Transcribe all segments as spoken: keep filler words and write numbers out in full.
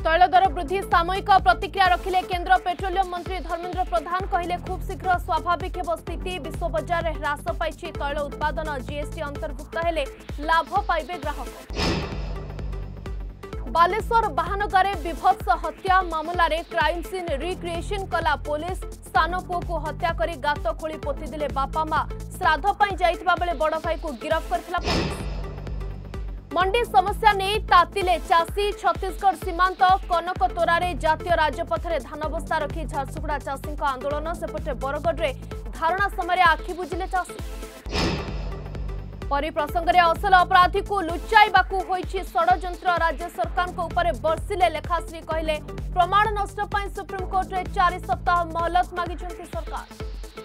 तैल दर वृद्धि सामयिक प्रतिक्रिया रखिले केंद्र पेट्रोलियम मंत्री धर्मेंद्र प्रधान कहले खूब शीघ्र स्वाभाविक हेब स्थिति विश्व बजार में ह्रास पाई तैल उत्पादन जीएसटी अंतर्भुक्त हेले लाभ पाइबे ग्राहक। बालेश्वर बाहानगारे विभत्स हत्या मामला रे क्राइम सीन रिक्रिएशन कला पुलिस स्थान पुओ को हत्या करी गात खोली पोती दिले बापा मां श्राद्ध पाई जाइथिबा बेले बड़ भाई को गिरफ्त करथिला पुलिस। मंडी समस्या नहीं तातिले चाषी छत्तीसगढ़ सीमांत कनकतोरा रे जातीय राजपथ रे धान बस्ता रखी झारसुगुड़ा चाषी आंदोलन सेपटे बरगढ़ रे धारणा समय आखि बुझिले चाषी। परि प्रसंग रे असल अपराधी को लुचाइबाकू होइछि षडयंत्र राज्य सरकार को ऊपर बर्षिले लेखाश्री कहले प्रमाण नष्ट पाई सुप्रीम कोर्ट रे चार सप्ताह मोहलत मागिछन्ति सरकार।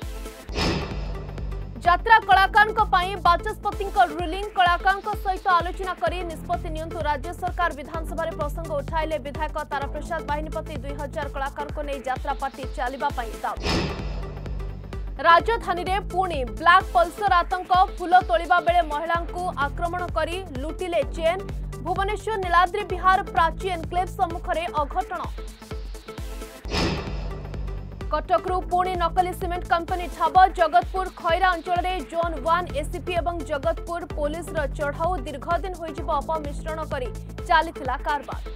यात्रा कलाकार बाचस्पति रूलिंग कलाकार सहित आलोचना करी निष्पत्ति नियंतु राज्य सरकार विधानसभा रे प्रसंग उठाइले विधायक तारा प्रसाद बाहिनीपति दुई हजार कलाकार को नहीं यात्रा पार्टी चलिबा पई दाबी। राजधानी रे पुणी ब्लैक पल्सर आतंक फूल तोलिबा बेले महिला को आक्रमण करी लुटिले चेन भुवनेश्वर नीलाद्री विहार प्राची एनक्लेव सम्मुख रे अघटन। कटकरू पुणी नकली सीमेंट कंपनी ठाब जगतपुर खैरा अंचल रे जोन वन एसीपी एवं जगतपुर पुलिस रो चढ़ाऊ दीर्घदिन होइजिबो अपमिश्रण करी चलीथिला कारबार।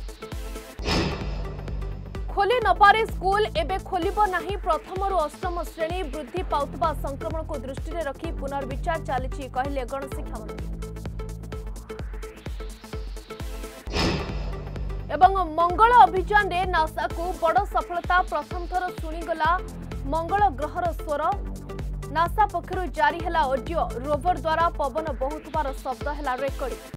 खोली नपारे स्कूल एबे खोलिबो नाही प्रथम रु अष्टम श्रेणी वृद्धि पाउतबा संक्रमण को दृष्टि रे रखी पुनर्विचार चलीछि कहले गणशिक्षा मंत्री। एवं मंगल अभियान रे नासा को बड़ सफलता प्रथम थर सुनिगला मंगल ग्रहर स्वर नासा पक्षरु जारी हला ऑडियो रोवर द्वारा पवन बहुतबार शब्द हला रेकॉर्डिंग।